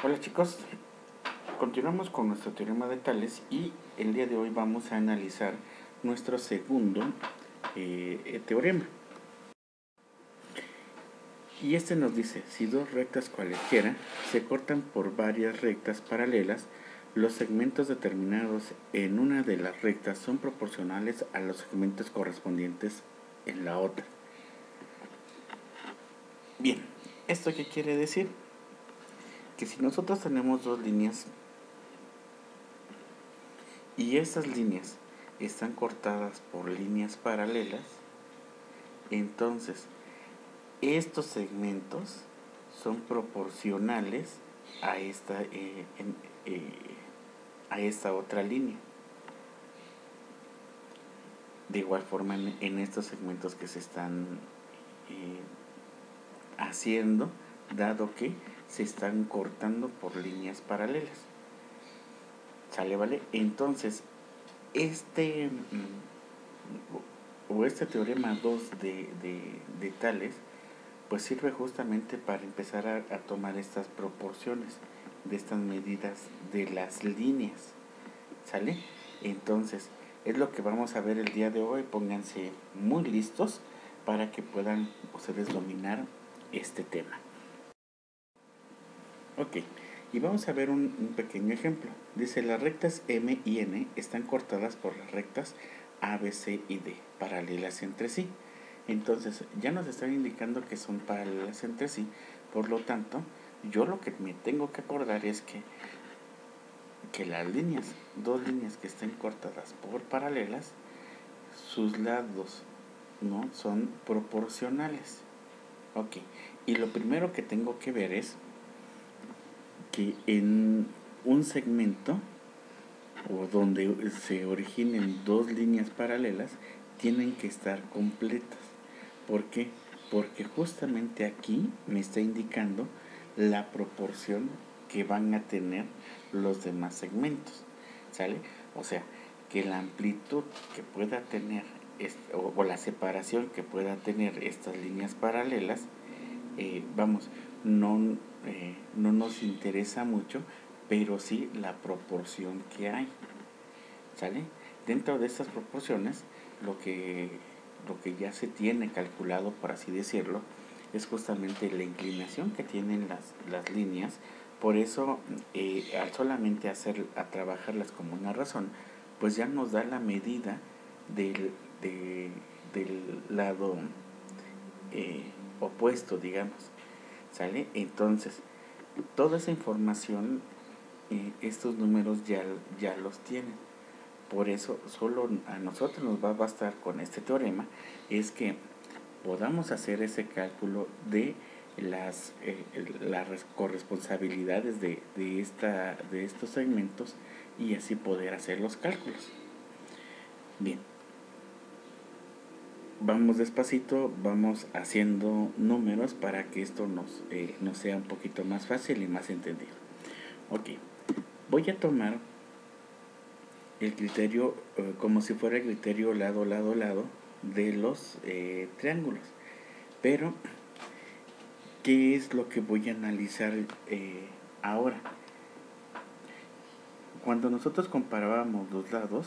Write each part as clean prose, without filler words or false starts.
Hola chicos, continuamos con nuestro teorema de Tales y el día de hoy vamos a analizar nuestro segundo teorema. Y este nos dice, si dos rectas cualesquiera se cortan por varias rectas paralelas, los segmentos determinados en una de las rectas son proporcionales a los segmentos correspondientes en la otra. Bien, ¿esto qué quiere decir? Que si nosotros tenemos dos líneas y estas líneas están cortadas por líneas paralelas, entonces estos segmentos son proporcionales a esta otra línea. De igual forma en estos segmentos que se están haciendo, dado que se están cortando por líneas paralelas. ¿Sale, vale? Entonces, este teorema 2 de Tales, pues sirve justamente para empezar a tomar estas proporciones de estas medidas de las líneas. ¿Sale? Entonces, es lo que vamos a ver el día de hoy. Pónganse muy listos para que puedan ustedes dominar este tema. Ok, y vamos a ver un pequeño ejemplo. Dice, las rectas M y N están cortadas por las rectas A, B, C y D, paralelas entre sí. Entonces, ya nos están indicando que son paralelas entre sí. Por lo tanto, yo lo que me tengo que acordar es que las líneas, dos líneas que estén cortadas por paralelas, sus lados, ¿no?, son proporcionales. Ok, y lo primero que tengo que ver es que en un segmento o donde se originen dos líneas paralelas tienen que estar completas. ¿Por qué? Porque justamente aquí me está indicando la proporción que van a tener los demás segmentos, ¿sale? O sea, que la amplitud que pueda tener o la separación que pueda tener estas líneas paralelas, no nos interesa mucho, pero sí la proporción que hay, ¿sale? Dentro de estas proporciones, lo que ya se tiene calculado, por así decirlo, es justamente la inclinación que tienen las líneas. Por eso, al solamente trabajarlas como una razón, pues ya nos da la medida del lado opuesto, digamos, ¿sale? Entonces, toda esa información, estos números ya los tienen. Por eso solo a nosotros nos va a bastar con este teorema es que podamos hacer ese cálculo de las corresponsabilidades de estos segmentos y así poder hacer los cálculos. Bien, vamos despacito, vamos haciendo números para que esto nos sea un poquito más fácil y más entendido. Ok, voy a tomar el criterio como si fuera el criterio lado de los triángulos. Pero, ¿qué es lo que voy a analizar ahora? Cuando nosotros comparábamos los lados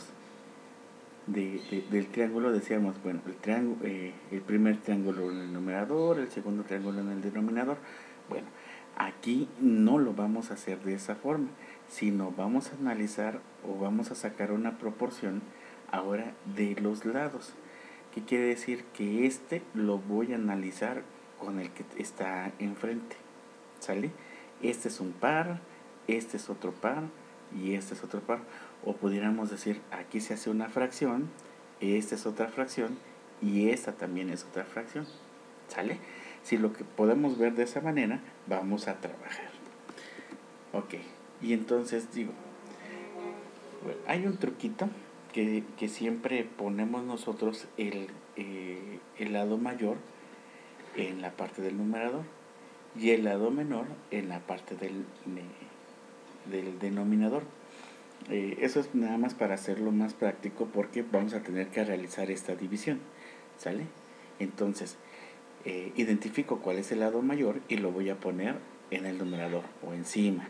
del triángulo, decíamos, bueno, el primer triángulo en el numerador, el segundo triángulo en el denominador. Bueno, aquí no lo vamos a hacer de esa forma, sino vamos a analizar o vamos a sacar una proporción ahora de los lados. ¿Qué quiere decir? Que este lo voy a analizar con el que está enfrente, ¿sale? Este es un par, este es otro par y este es otro par. O pudiéramos decir, aquí se hace una fracción, esta es otra fracción y esta también es otra fracción, ¿sale? Si lo que podemos ver de esa manera, vamos a trabajar. Ok, y entonces digo, bueno, hay un truquito que siempre ponemos nosotros el lado mayor en la parte del numerador y el lado menor en la parte del denominador. Eso es nada más para hacerlo más práctico porque vamos a tener que realizar esta división, ¿sale? Entonces, identifico cuál es el lado mayor y lo voy a poner en el numerador o encima.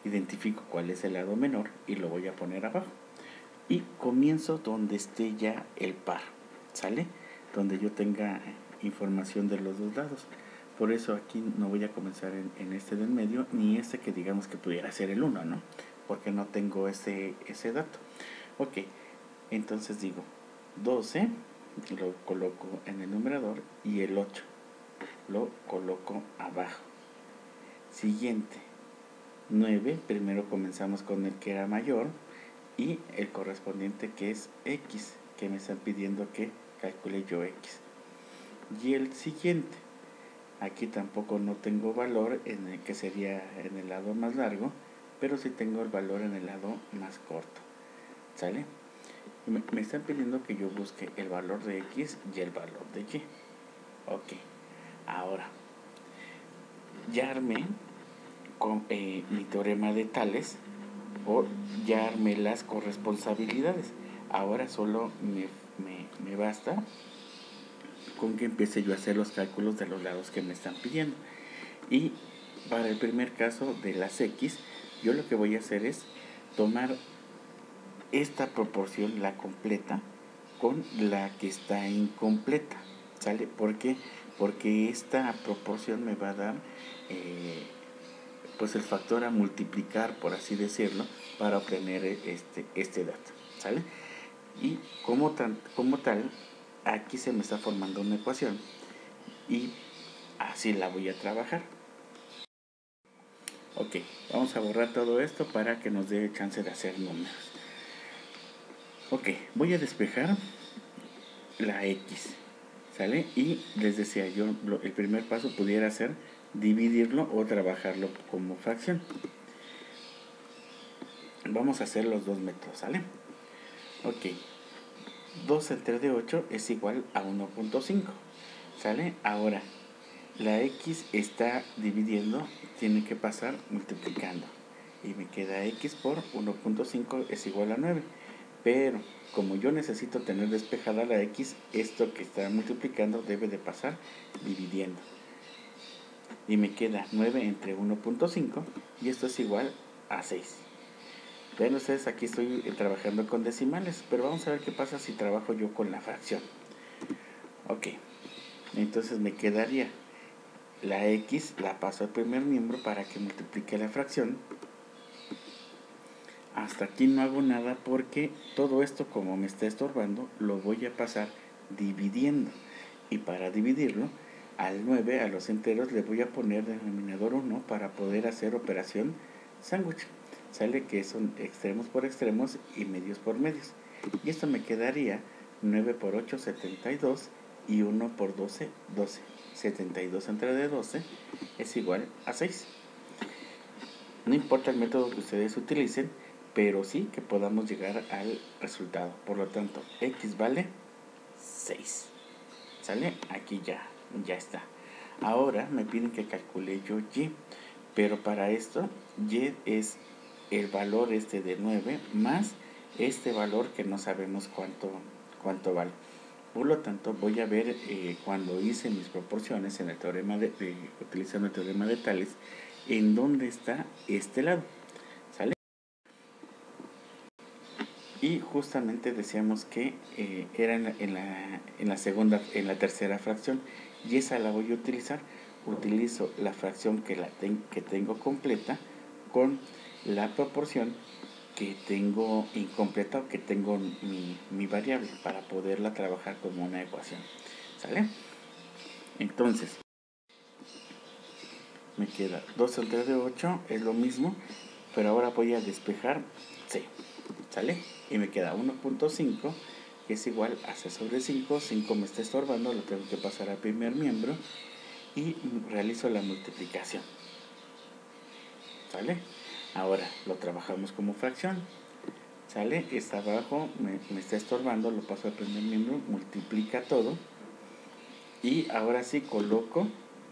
identifico cuál es el lado menor y lo voy a poner abajo. Y comienzo donde esté ya el par, ¿sale? Donde yo tenga información de los dos lados. Por eso aquí no voy a comenzar en este del medio, ni este que digamos que pudiera ser el 1, ¿no? Porque no tengo ese dato. Ok, entonces digo 12, lo coloco en el numerador, y el 8 lo coloco abajo. Siguiente, 9, primero comenzamos con el que era mayor y el correspondiente que es X, que me están pidiendo que calcule yo X. Y el siguiente, aquí tampoco no tengo valor en el que sería en el lado más largo, pero sí tengo el valor en el lado más corto, ¿sale? Me están pidiendo que yo busque el valor de X y el valor de Y. Ok, ahora ya armé con mi teorema de Tales, o ya armé las corresponsabilidades. Ahora solo me basta con que empiece yo a hacer los cálculos de los lados que me están pidiendo. Y para el primer caso de las X, yo lo que voy a hacer es tomar esta proporción, la completa, con la que está incompleta, ¿sale? ¿Por qué? Porque esta proporción me va a dar pues el factor a multiplicar, por así decirlo, para obtener este dato, ¿sale? Y como tal, aquí se me está formando una ecuación y así la voy a trabajar. Ok, vamos a borrar todo esto para que nos dé chance de hacer números. Ok, voy a despejar la X, ¿sale? Y les decía yo, el primer paso pudiera ser dividirlo o trabajarlo como fracción. Vamos a hacer los dos métodos, ¿sale? Ok, 2 entre de 8 es igual a 1.5, ¿sale? Ahora, la X está dividiendo, tiene que pasar multiplicando. Y me queda X por 1.5 es igual a 9. Pero, como yo necesito tener despejada la X, esto que está multiplicando debe de pasar dividiendo. Y me queda 9 entre 1.5 y esto es igual a 6. Vean ustedes, aquí estoy trabajando con decimales, pero vamos a ver qué pasa si trabajo yo con la fracción. Ok, entonces me quedaría la X, la paso al primer miembro para que multiplique la fracción. Hasta aquí no hago nada porque todo esto, como me está estorbando, lo voy a pasar dividiendo. Y para dividirlo, al 9, a los enteros, le voy a poner denominador 1 para poder hacer operación sándwich. Sale que son extremos por extremos y medios por medios. Y esto me quedaría 9 por 8, 72, y 1 por 12, 12. 72 entre de 12 es igual a 6. No importa el método que ustedes utilicen, pero sí que podamos llegar al resultado. Por lo tanto, X vale 6. ¿Sale? Aquí ya está. Ahora me piden que calcule yo Y, pero para esto Y es el valor de 9 más este valor que no sabemos cuánto vale. Por lo tanto, voy a ver cuando hice mis proporciones en el teorema utilizando el teorema de Tales, en dónde está este lado. ¿Sale? Y justamente decíamos que era en la tercera fracción, y esa la voy a utilizar. Utilizo la fracción que tengo completa con la proporción que tengo incompleta o que tengo mi variable para poderla trabajar como una ecuación. ¿Sale? Entonces, me queda 2 al 3 de 8, es lo mismo, pero ahora voy a despejar C. ¿Sale? Y me queda 1.5, que es igual a C sobre 5. 5 me está estorbando, lo tengo que pasar al primer miembro y realizo la multiplicación. ¿Sale? Ahora lo trabajamos como fracción. ¿Sale? Está abajo, me está estorbando, lo paso al primer miembro, multiplica todo. Y ahora sí coloco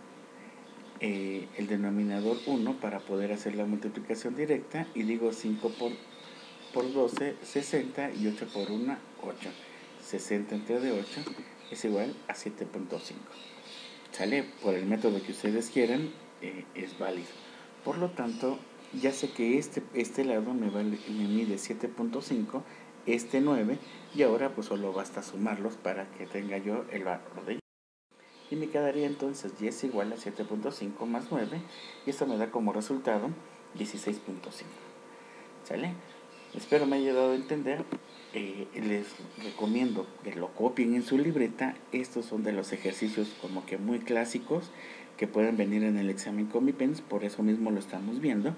el denominador 1 para poder hacer la multiplicación directa. Y digo 5 por 12, 60, y 8 por 1, 8. 60 entre de 8 es igual a 7.5. ¿Sale? Por el método que ustedes quieran, es válido. Por lo tanto, ya sé que este lado me mide 7.5, este 9, y ahora pues solo basta sumarlos para que tenga yo el valor de y. Y me quedaría entonces y es igual a 7.5 más 9, y esto me da como resultado 16.5. ¿Sale? Espero me haya dado a entender. Les recomiendo que lo copien en su libreta. Estos son de los ejercicios como que muy clásicos que pueden venir en el examen Comipens, por eso mismo lo estamos viendo.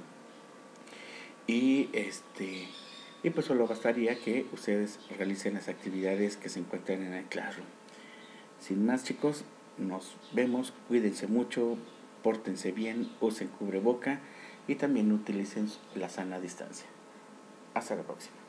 Y y pues solo bastaría que ustedes realicen las actividades que se encuentran en el Classroom. Sin más, chicos, nos vemos, cuídense mucho, pórtense bien, usen cubreboca y también utilicen la sana distancia. Hasta la próxima.